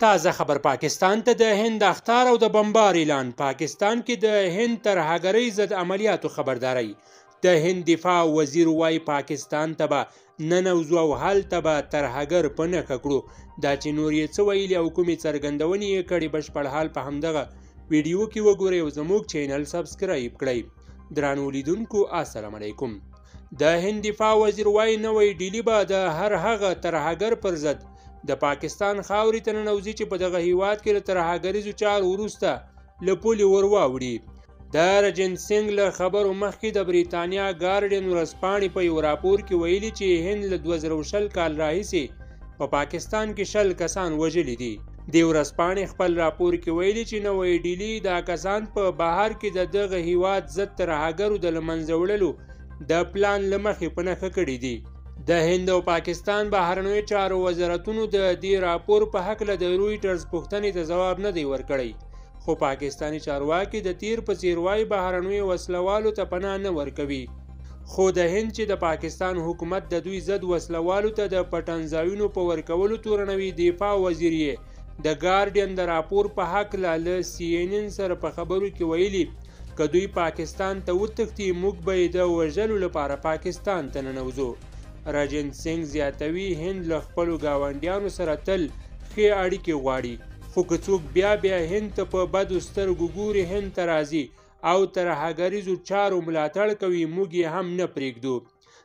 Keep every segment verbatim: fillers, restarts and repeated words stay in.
تازه خبر پاکستان ته د هند اخطار او د بمبار اعلان. پاکستان کې د هند ترهګرۍ ضد عملیاتو خبرداري. د هند دفاع وزیر وایي پاکستان ته به ننوځو او هلته به ترهګر په نښه کړو. دا چې نور یې څه ویلي او کومې څرګندونې یې کړې بشپړ حال په همدغه ویډیو کې وګورئ او زموږ چینل سبسکرایب کړئ. درنو لیدونکو السلام علیکم. د هند دفاع وزیر وایي نوی ډیلي به د هر هغه ترهګر پر ضد د پاکستان خاورې ته ننوځي چې په دغه هیواد کې له ترهګریزو چارو وروسته له پولې ور واوړي. د رجن سنګ له خبرو مخکې د بریتانیا ګارډین ورځپاڼې په یو راپور کې ویلي چې هند له دوه زره شل کال راهیسې په پاکستان کې شل کسان وژلي دي. د ورځپاڼې خپل راپور کې ویلي چې نوی ډیلي دا کسان په بهر کې د دغه هیواد ضد ترهګرو د له منځه وړلو د پلان له مخې په نښه کړي دي. د هند او پاکستان بهرنیو چارو وزارتونو د دې راپور په هکله د رویټرز پوښتنې ته ځواب نه دی ورکړی، خو پاکستاني چارواکي د تیر په څیر وایي بهرنیو وسلوالو ته پناه نه ورکوي. خو د هند چې د پاکستان حکومت د دوی ضد وسلوالو ته د پټنځایونو په ورکولو تورنوي، دفاع وزیر یې د ګارډین د راپور په هکله له سی ان ان سره په خبرو کې ویلي که دوی پاکستان ته وتښتي موږ به یې د وژلو لپاره پاکستان ته ننوځو. رجن سنګ زیاتوي هند له خپلو ګاونډیانو سره تل ښې اړیکې غواړي، خو که څوک بیا بیا هند ته په بدو سترګو ګوري، هند ته راځي او ترهګریزو چارو ملاتړ کوي، موږ یې هم نه پرېږدو.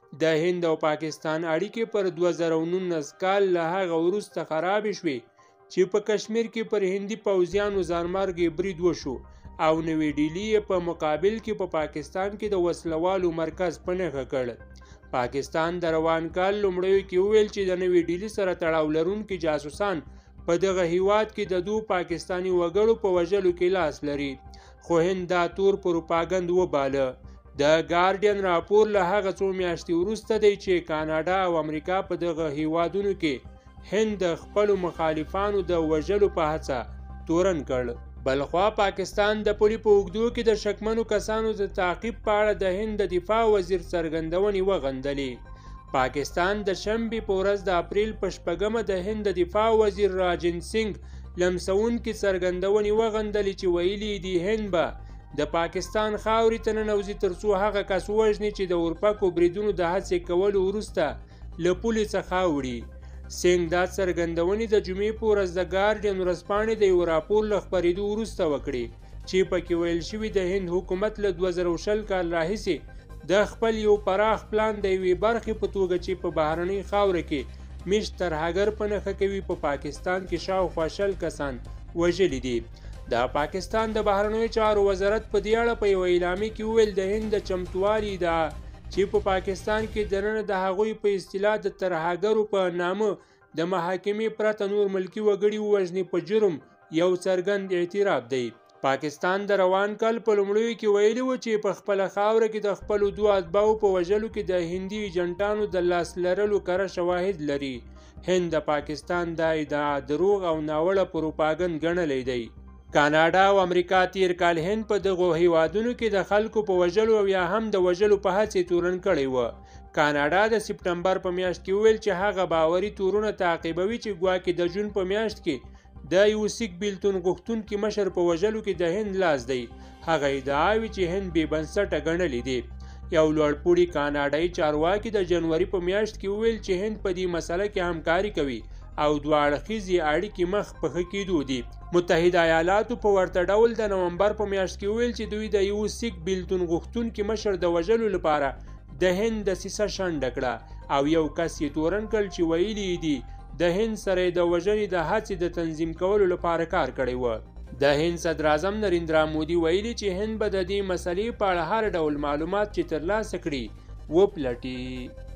د هند او پاکستان اړیکې پر دوه زره نولس کال له هغه وروسته خرابې شوې چې په کشمیر کې پر هندي پوځیانو ځانمرګي برید وشو او نوی ډیلي یې په مقابل کې په پاکستان کې د وسلوالو مرکز په نښه کړ. پاکستان د روان کال لومړیو کې وویل چې د نوي ډیلي سره تړاو لرونکي جاسوسان په دغه هیواد کې د دوه پاکستاني وګړو په وژلو کې لاس لري، خو هند دا تور پروپاګند وباله. د ګارډین راپور له هغه څو میاشتې وروسته دی چې کاناډا او امریکا په دغه هیوادونو کې هند د خپلو مخالفانو د وژلو په هڅه تورن کړ. بلخوا پاکستان د پولې په اوږدو کې د شکمنو کسانو د تعقیب په اړه د هند د دفاع وزیر څرګندونې وغندلې. پاکستان د شنبې په ورځ د اپریل په شپږمه د هند د دفاع وزیر راجن سنګ لمسونکي څرګندونې وغندلې چې ویلي دي هند به د پاکستان خاورې ته ننوځي ترڅو هغه کس ووژني چې د اورپکو بریدونو د هڅې کولو وروسته له پولې څخه وړي. سنګ دا څرګندونې د جمعې په ورځ د ګارډین ورځپاڼې د یو راپور له خپرېدو وروسته وکړې چې پکې ویل شوي د هند حکومت له دوه زره شل کال راهیسې د خپل یو پراخ پلان د یوې برخې په توګه چې په بهرنۍ خاوره کې میشت ترهګر په نښه کوي په پاکستان کې شاوخوا شل کسان وژلي دي. د پاکستان د بهرنیو چارو وزارت په دې اړه په یو اعلامیه کې وویل د هند د چمتووالي ادعا چې په پاکستان کې دننه د هغوی په اصطلاح د ترهګرو په نامه د محاکمې پرته نور ملکي وګړي ووژني په جرم یو څرګند اعتراف دی. پاکستان د روان کال په لومړیو کې ویلي و چې په خپله خاوره کې د خپلو دوه اتباعو په وژلو کې د هندي ایجنټانو د لاس لرلو کره شواهد لري. هند د پاکستان دا ادعا دروغ او ناوړه پروپاګند ګڼلی دی. کاناډا او امریکا تیر کال هند په دغو هیوادونو کې د خلکو په وژلو او یا هم د وژلو په هڅې تورن کړی و. کاناډا د سپټمبر په میاشت کې وویل چې هغه باوري تورونه تعقیبوي چې ګواکې د جون په میاشت کې د یو سیک بیلتون غوښتونکي مشر په وژلو کې د هند لاس دی. هغه ادعاوي چې هند بې بنسټه ګڼلې دي. یو لوړپوړي کاناډایي چارواکي د جنوري په میاشت کې وویل چې هند په دې مسله کې همکاري کوي او دوه اړخیزې اړیکې مخ په ښه کېدو دي. متحده ایالاتو په ورته ډول د نومبر په میاشت کې وویل چې دوی د یو سیک بیلتون غوښتونکي مشر د وژلو لپاره د هند دسیسه شنډه کړه او یو کس یې تورن کړ چې ویلي دي د هند سره د وژنې د هڅې د تنظیم کولو لپاره کار کړی و. د هند صدر اعظم نریندرا مودي ویلي چې هند به د دې مسلې په اړه هر ډول معلومات چې ترلاسه کړي وپلټي.